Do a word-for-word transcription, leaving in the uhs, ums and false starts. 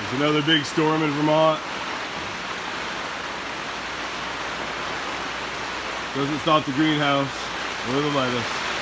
There's another big storm in Vermont. Doesn't stop the greenhouse or the lettuce.